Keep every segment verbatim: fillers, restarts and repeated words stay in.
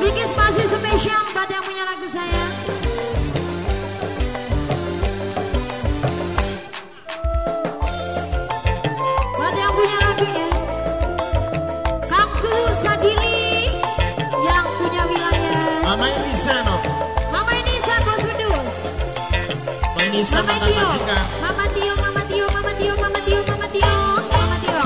Bikin spasi spesial buat yang punya lagu saya. Buat yang punya lagunya Kangku Sadili yang punya wilayah. Mama Inisa no. Mama Inisa Bos Wedus. Mama Inisa mantan majikan. Mama Tio, Mama Tio, Mama Tio, Mama Tio, Mama Tio, Mama Tio.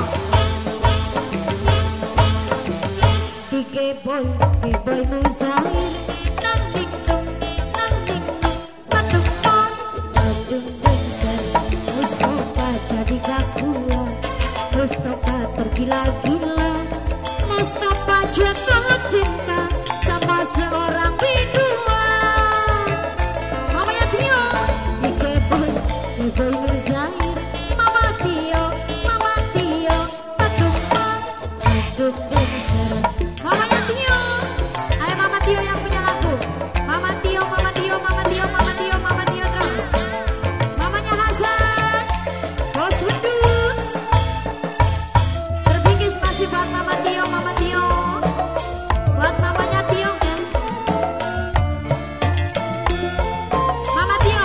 Tiga boy, tiga boy Muzair. Nang ding dong, nang ding dong, batuk pon, batuk bengser. Mustafa jadi kakula, Mustafa tergila-gila, Mustafa jatuh cinta sama seorang bidua. Mamanya Tio, tiga boy, tiga boy Muzair. Mama Tio, Mama Tio, batuk pon, batuk bengser. Mamanya Tio, ayo Mama Tio yang punya lagu. Mama Tio, Mama Tio, Mama Tio, Mama Tio, Mama Tio terus. Mamanya Hasan, Bos Wedus. Terbingkis masih buat Mama Tio, Mama Tio. Buat mamanya Tio kan. Mama Tio.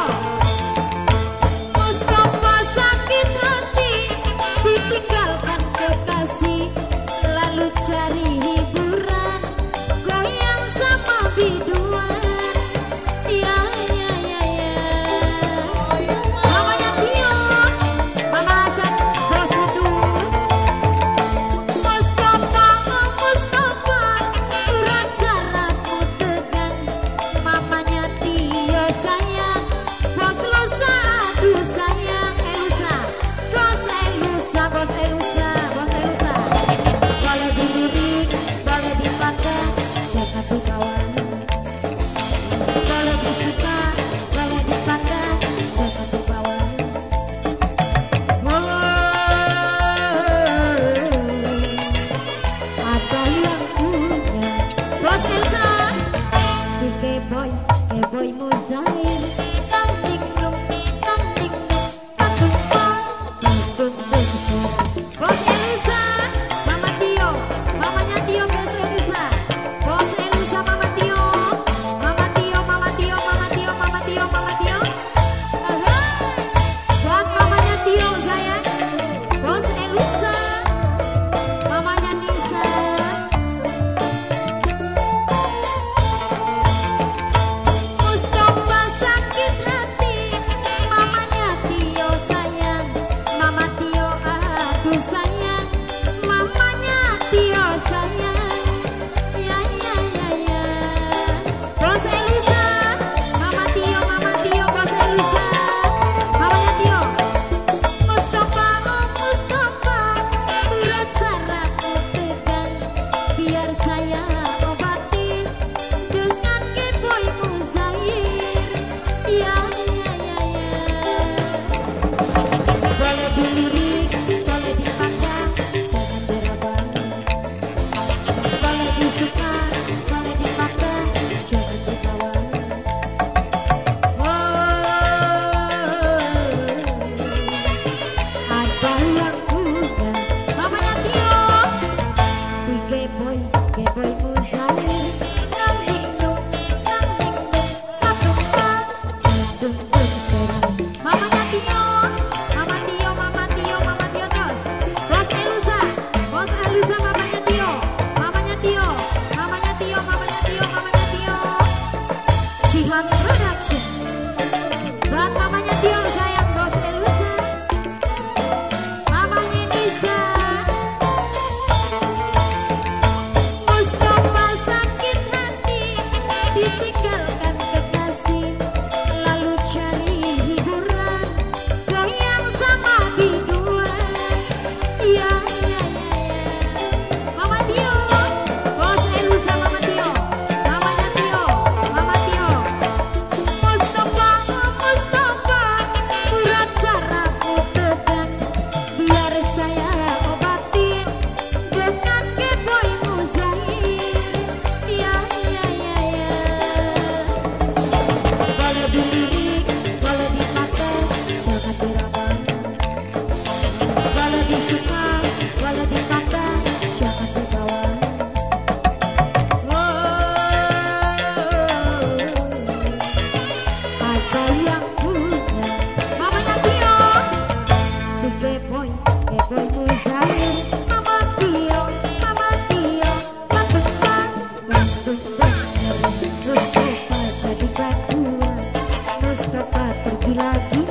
Mustafa sakit hati, ditinggalkan kekasih, lalu cari hiburan, goyang sama biduan. Ya ya ya ya. Mamanya Tio, Mama Hasan, Bos Wedus. Mustafa, oh Mustafa, urat sarafku tegang. Mamanya Tio sayang, Bos Lusa aduh sayang. Elusa, Bos Elusa, Bos Elusa, Bos Elusa. Boleh dilirik, boleh dipandang, jangan dibawa. Boleh disuka, boleh dipandang, jangan dibawa. Oh, ada yang punya Bos Elsa, di Keboy, Keboy Muzair. Nang ding dong, nang ding dong, batuk pon, batuk bengser. Bos Elsa, Mama Tio, mamanya Tio, Bos Elsa. Bos Elsa, Mama Tio, Mama Tio, Mama Tio, Mama Tio, Mama Tio, Mama Tio. Aha. Buat mamanya Tio sayang, Bos Elsa, mamanya Nisa. Mustafa sakit hati, mamanya Tio sayang, Mama Tio aduh sayang, mamanya Tio sayang. Ya ya ya ya. Bos Elisa, Mama Tio, Mama Tio, Bos Elisa, mamanya Tio. Mustafa, oh Mustafa, urat sarafku tegang, biar saya obati dengan Keboy Muzair. Ya ya ya ya. Boleh dilirik, boleh dipandang, jangan diraba. Boleh disuka, boleh dipandang, jangan dibawa. Oh, ada yang punya mamanya Tio, di Keboy, Keboy Muzair. Nang ding dong, nang ding dong, batuk pon, batuk bengser. Mamanya Tio, Mama Tio, Mama Tio, Mama Tio terus. Bos Elusa, Bos Elusa, mamanya Tio, mamanya Tio, mamanya Tio, mamanya Tio, mamanya Tio. Jihan Production. Buat mamanya Tio sayang, Bos Elusa. Mamanya Nisa. Mustafa sakit hati, ditinggalkan kekasih, lalu cari hiburan, goyang sama biduan. Ya ya ya ya. Mama Tio, Bos Elusa, Mama Tio, mamanya Tio, Mama Tio. Mustafa, oh Mustafa, urat sarafku tegang, biar saya obati dengan Keboy Muzair. Ya ya ya ya. Boleh dilirik, boleh dipandang, jangan diraba. Boleh disuka, boleh dipandang, jangan dibawa. Oh, boy Muzair, Mama Tio, Mama Tio, Bandung Bang, Bandung Bang, Mustafa jadi batuan, Mustafa pergi lagi.